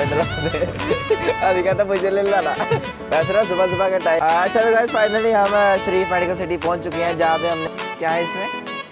अभी कहता मुझे ले लाना वैसे ना सुबह सुबह का टाइम। अच्छा तो गाइस फाइनली हम शरीफ मेडिकल सिटी पहुंच चुके हैं जहाँ पे हमने क्या है इसमें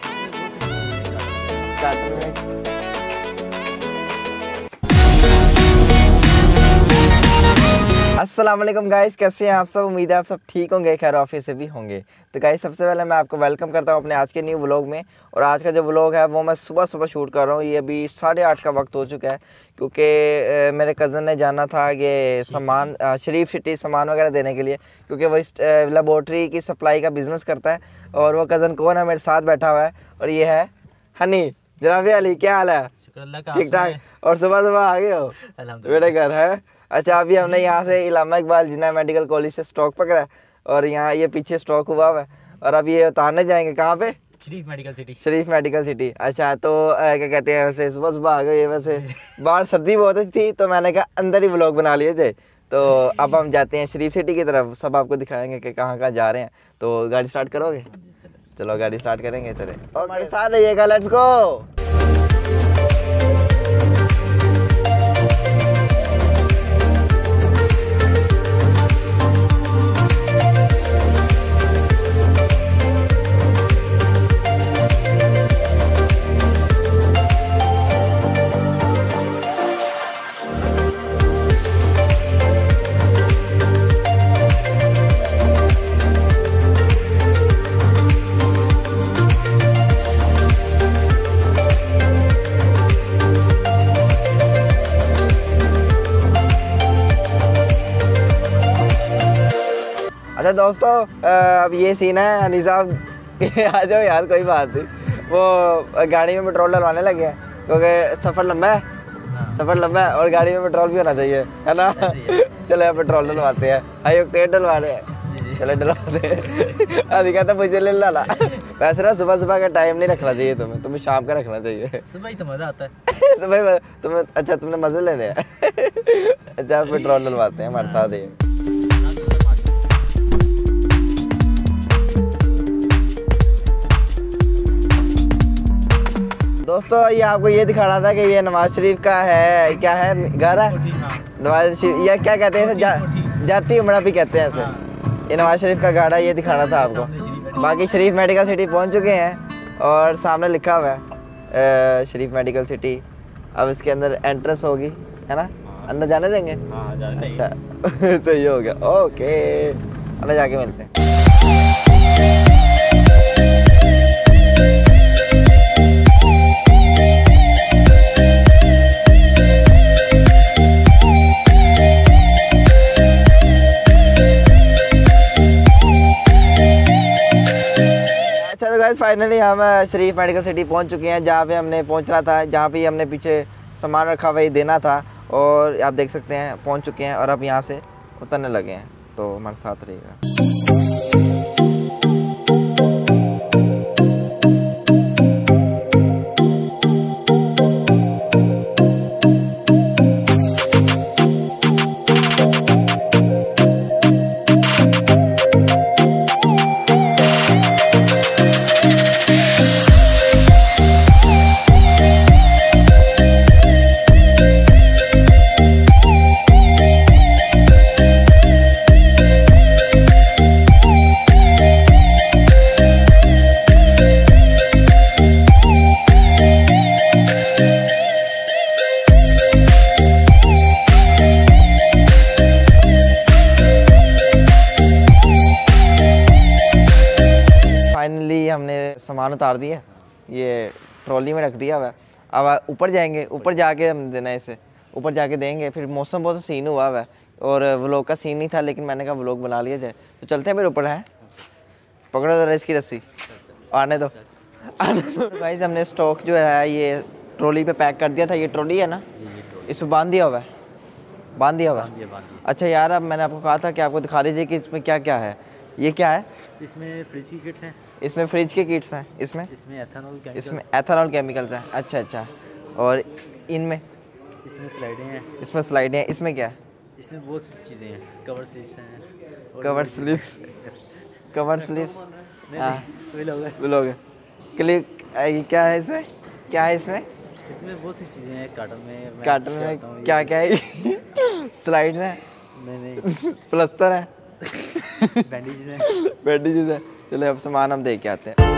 अस्सलाम वालेकुम गाइस, कैसे हैं आप सब। उम्मीद है आप सब ठीक होंगे, खैर ऑफिस से भी होंगे। तो गाइस सबसे पहले मैं आपको वेलकम करता हूं अपने आज के न्यू व्लॉग में। और आज का जो व्लॉग है वो मैं सुबह सुबह शूट कर रहा हूं। ये अभी 8:30 का वक्त हो चुका है क्योंकि मेरे कज़न ने जाना था ये सामान शरीफ सिटी सामान वगैरह देने के लिए, क्योंकि वो लेबॉर्ट्री की सप्लाई का बिज़नेस करता है। और वो कज़न कौन है, मेरे साथ बैठा हुआ है और ये है हनी। जनाब अली, क्या हाल है? ठीक ठाक। और सुबह सुबह आ गए हो मेरे घर है? अच्छा, अभी हमने यहाँ से इलामा इकबाल जिन्ना मेडिकल कॉलेज से स्टॉक पकड़ा है और यहाँ ये पीछे स्टॉक हुआ है और अब ये उतारने जाएंगे कहाँ पे? Sharif medical city. Sharif medical city. अच्छा तो क्या कहते हैं, वैसे सुबह सुबह आ गए। वैसे बाहर सर्दी बहुत थी तो मैंने कहा अंदर ही व्लॉग बना लिए थे। तो अब हम जाते हैं शरीफ सिटी की तरफ, सब आपको दिखाएंगे कि कहाँ कहाँ जा रहे हैं। तो गाड़ी स्टार्ट करोगे? चलो गाड़ी स्टार्ट करेंगे तेरे, हमारे साथ रहिएगा, लेट्स गो। अच्छा दोस्तों, अब ये सीन है हनी साहब आ जाओ यार, कोई बात नहीं। वो गाड़ी में पेट्रोल डलवाने लगे हैं क्योंकि सफ़र लंबा है। सफ़र लंबा है और गाड़ी में पेट्रोल भी होना चाहिए, है ना? चलो पेट्रोल डलवाते हैं, हाई ऑक्टेन डलवाने हैं। चलो डलवाते हैं। अभी कहता मुझे ले लाना। वैसे ना सुबह सुबह का टाइम नहीं रखना चाहिए तुम्हें शाम का रखना चाहिए। सुबह ही तो मज़ा आता है। सुबह तुम्हें अच्छा तुमने मज़े लेने हैं। अच्छा पेट्रोल डलवाते हैं हमारे साथ ही। दोस्तों ये आपको ये दिखाना था कि ये नवाज शरीफ का है, क्या है घर है नवाज शरीफ, या क्या कहते हैं इसे, जाती उमड़ा भी कहते हैं इसे। ये नवाज शरीफ का गाड़ा ये दिखाना था आपको। बाकी शरीफ मेडिकल सिटी पहुंच चुके हैं और सामने लिखा हुआ है शरीफ मेडिकल सिटी। अब इसके अंदर एंट्रेंस होगी, है ना? अंदर जाने देंगे? अच्छा तो ये हो गया, ओके अंदर जाके मिलते हैं। फाइनली हम शरीफ मेडिकल सिटी पहुंच चुके हैं जहाँ पे हमने पहुंचना था, जहाँ पे हमने पीछे सामान रखा हुआ देना था। और आप देख सकते हैं पहुंच चुके हैं और अब यहाँ से उतरने लगे हैं, तो हमारे साथ रहिएगा। हमने सामान उतार दिया, ये ट्रॉली में रख दिया हुआ है। अब ऊपर जाएंगे, ऊपर जाके हम देना है इसे, ऊपर जाके देंगे। फिर मौसम बहुत सीन हुआ हुआ है और व्लॉग का सीन नहीं था, लेकिन मैंने कहा व्लॉग बना लिया जाए। तो चलते हैं फिर ऊपर। है पकड़ो जरा इसकी रस्सी, आने दो आने दो। भाई हमने स्टॉक जो है ये ट्रॉली पे पैक कर दिया था। ये ट्रॉली है ना, इसमें बांध दिया हुआ है, बांध दिया हुआ है। अच्छा यार, अब मैंने आपको कहा था कि आपको दिखा दीजिए कि इसमें क्या क्या है। ये क्या है? इसमें फ्रिज की किट्स हैं। इसमें फ्रिज के किट्स हैं। इसमें एथेनॉल केमिकल्स हैं। अच्छा अच्छा। और इनमें इसमें स्लाइडें हैं। इसमें स्लाइडें हैं। इसमें क्या है? इसमें बहुत चीज़ें हैं। कवर स्लिप्स हैं। Cover slips vlog click. क्या है इसमें? क्या है इसमें? इसमें बहुत सी चीज़ें हैं। कार्टन में क्या क्या है? स्लाइड्स हैं, नहीं प्लस्तर है, बैंडेजेस हैं। बैंडेजेस है। चलो अब सामान हम देख के आते हैं।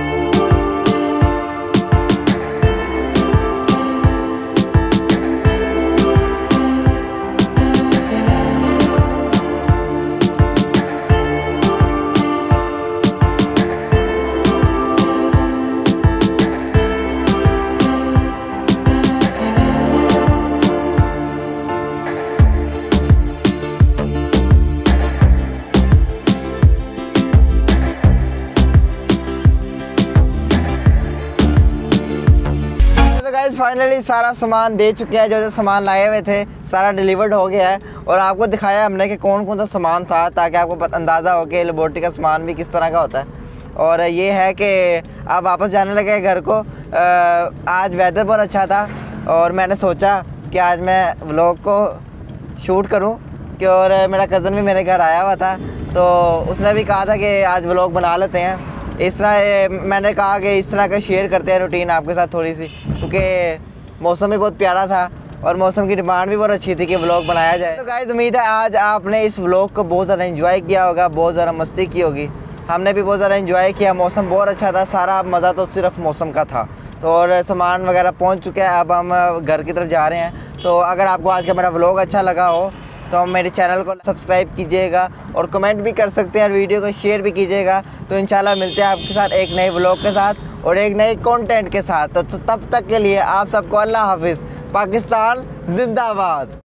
फाइनली सारा सामान दे चुके हैं, जो जो सामान लाए हुए थे सारा डिलीवर्ड हो गया है और आपको दिखाया हमने कि कौन कौन सा सामान था, ताकि आपको अंदाज़ा हो कि लेबोरेटरी का सामान भी किस तरह का होता है। और ये है कि आप वापस जाने लगे घर को। आज वेदर बहुत अच्छा था और मैंने सोचा कि आज मैं व्लॉग को शूट करूं कि और मेरा कज़न भी मेरे घर आया हुआ था, तो उसने भी कहा था कि आज व्लॉग बना लेते हैं। इस तरह मैंने कहा कि इस तरह का शेयर करते हैं रूटीन आपके साथ थोड़ी सी, क्योंकि मौसम भी बहुत प्यारा था और मौसम की डिमांड भी बहुत अच्छी थी कि व्लॉग बनाया जाए। तो गाइस उम्मीद है आज आपने इस व्लॉग को बहुत ज़्यादा एंजॉय किया होगा, बहुत ज़्यादा मस्ती की होगी। हमने भी बहुत ज़्यादा एंजॉय किया, मौसम बहुत अच्छा था, सारा मज़ा तो सिर्फ मौसम का था। तो और सामान वगैरह पहुँच चुके हैं, अब हम घर की तरफ जा रहे हैं। तो अगर आपको आज का मेरा व्लॉग अच्छा लगा हो तो मेरे चैनल को सब्सक्राइब कीजिएगा और कमेंट भी कर सकते हैं और वीडियो को शेयर भी कीजिएगा। तो इंशाल्लाह मिलते हैं आपके साथ एक नए व्लॉग के साथ और एक नए कंटेंट के साथ। तो तब तक के लिए आप सबको अल्लाह हाफिज़। पाकिस्तान जिंदाबाद।